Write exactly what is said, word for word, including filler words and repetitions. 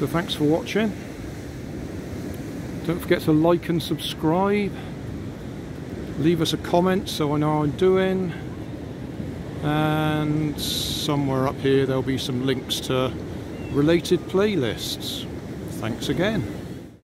So thanks for watching. Don't forget to like and subscribe. Leave us a comment so I know how I'm doing. And somewhere up here there'll be some links to related playlists. Thanks again.